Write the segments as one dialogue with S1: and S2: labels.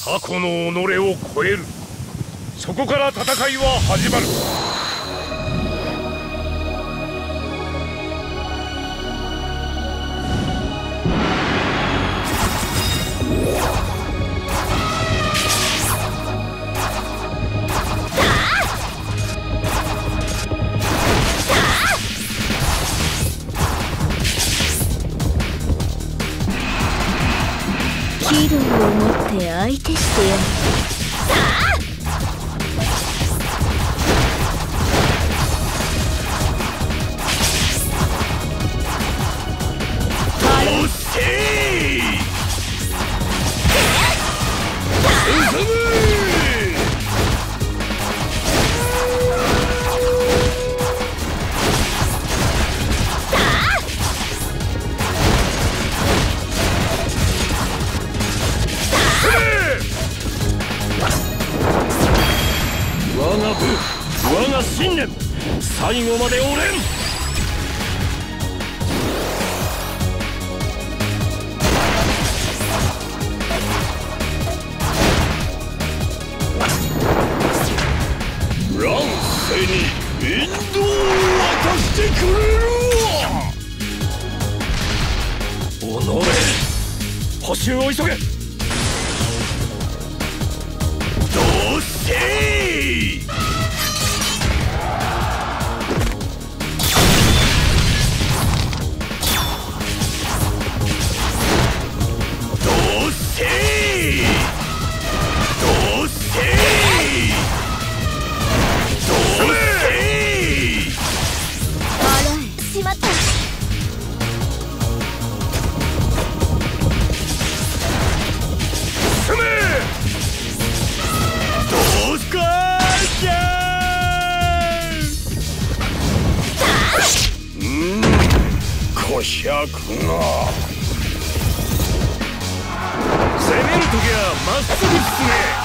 S1: 過去の己を超える。そこから戦いは始まる。
S2: ヒーローを持って相手してやる。
S1: おっせー！進む！我が信念、最後まで折れん。乱世に引導を渡してくれる。己、補修を急げ。どうせー！しゃくな。攻めるときはまっすぐ進め。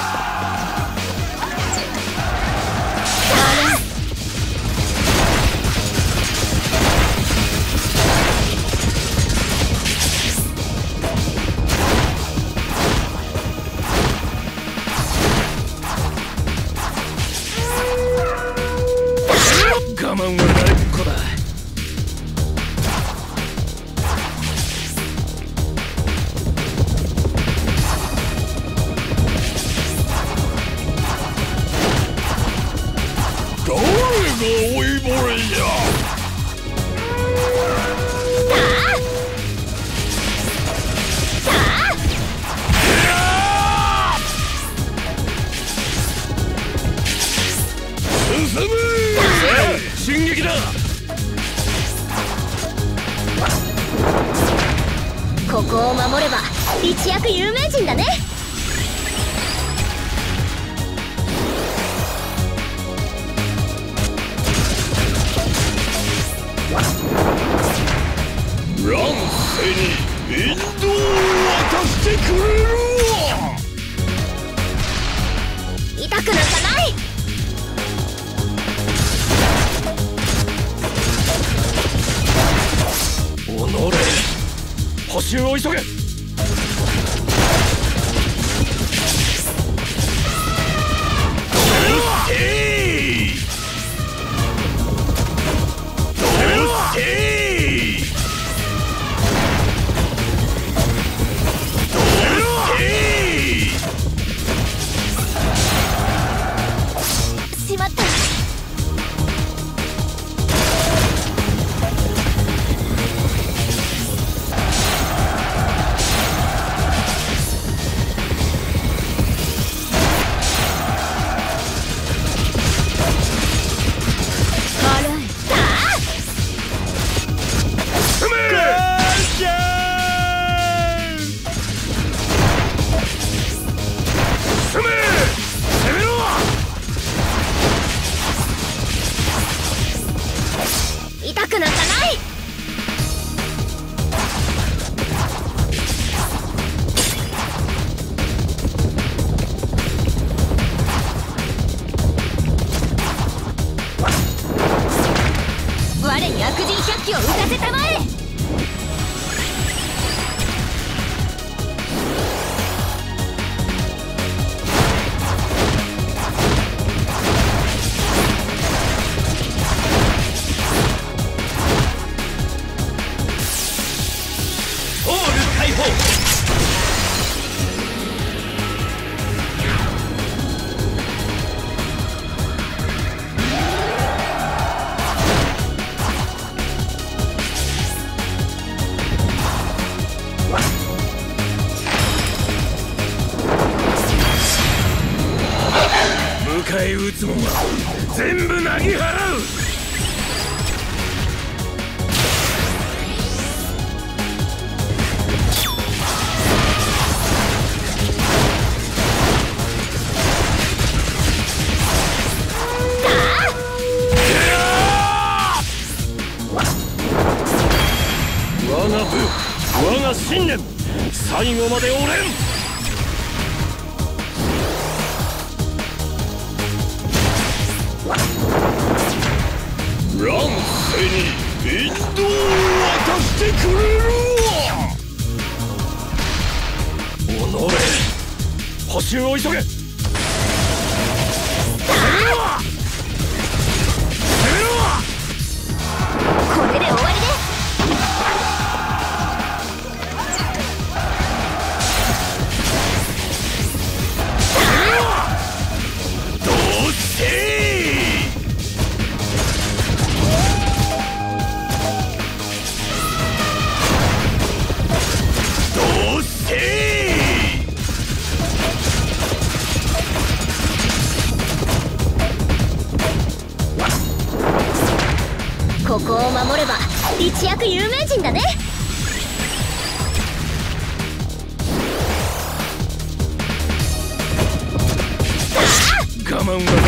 S1: 我慢は慣れっこだ。追いぼれじゃ。進む！進撃だ。
S2: ここを守れば一躍有名人だね。
S1: 乱世に引導を渡してくれる。
S2: 痛くなんかない。
S1: 己、補修を急げ。 迎え撃つもんは全部なぎ払う。我が部、我が信念、最後まで折れん。乱世に引導を渡してくれるわ。己、補修を急げ。
S2: これで終わりです。
S1: どうしてどうして
S2: ここを守れば一躍有名人だね。
S1: 我慢が